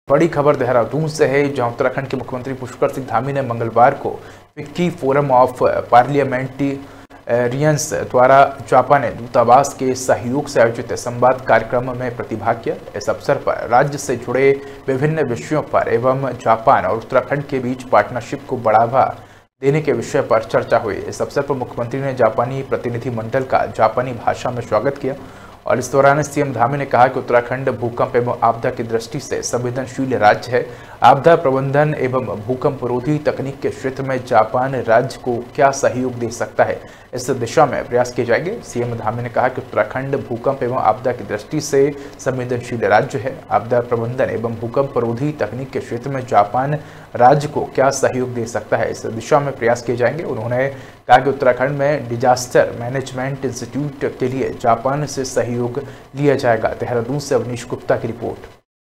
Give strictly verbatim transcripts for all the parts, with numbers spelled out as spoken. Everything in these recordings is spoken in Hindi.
बड़ी खबर देहरादून से है, जहां उत्तराखंड के मुख्यमंत्री पुष्कर सिंह धामी ने मंगलवार को फिक्की फोरम ऑफ पार्लियामेंटेरियंस द्वारा जापानी दूतावास के सहयोग से आयोजित संवाद कार्यक्रम में प्रतिभाग किया। इस अवसर पर राज्य से जुड़े विभिन्न विषयों पर एवं जापान और उत्तराखंड के बीच पार्टनरशिप को बढ़ावा देने के विषय पर चर्चा हुई। इस अवसर पर मुख्यमंत्री ने जापानी प्रतिनिधिमंडल का जापानी भाषा में स्वागत किया और इस दौरान सीएम धामी ने कहा कि उत्तराखंड भूकंप एवं आपदा की दृष्टि से संवेदनशील राज्य है। आपदा प्रबंधन एवं भूकंप रोधी तकनीक के क्षेत्र में जापान राज्य को क्या सहयोग दे सकता है, इस दिशा में प्रयास किए जाएंगे। सीएम धामी ने कहा कि उत्तराखंड भूकंप एवं आपदा की दृष्टि से संवेदनशील राज्य है। आपदा प्रबंधन एवं भूकंप रोधी तकनीक के क्षेत्र में जापान राज्य को क्या सहयोग दे सकता है, इस दिशा में प्रयास किए जाएंगे। उन्होंने कहा कि उत्तराखंड में डिजास्टर मैनेजमेंट इंस्टीट्यूट के लिए जापान से सहयोग लिया जाएगा। देहरादून से अवनीश गुप्ता की रिपोर्ट।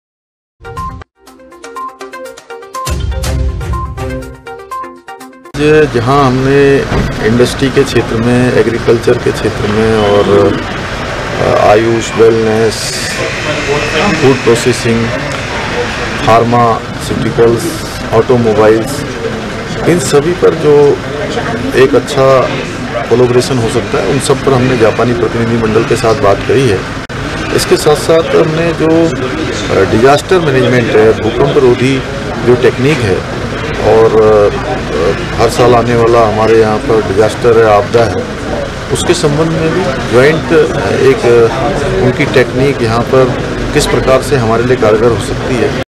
जहां हमने इंडस्ट्री के क्षेत्र में, एग्रीकल्चर के क्षेत्र में और AYUSH, wellness, food processing, pharmaceuticals, automobiles, इन सभी पर जो एक अच्छा कोलैबोरेशन हो सकता है, उन सब पर हमने जापानी प्रतिनिधिमंडल के साथ बात करी है। इसके साथ साथ हमने जो डिजास्टर मैनेजमेंट है, भूकंप रोधी जो टेक्निक है और हर साल आने वाला हमारे यहाँ पर डिजास्टर है, आपदा है, उसके संबंध में भी ज्वाइंट एक उनकी टेक्निक यहाँ पर किस प्रकार से हमारे लिए कारगर हो सकती है।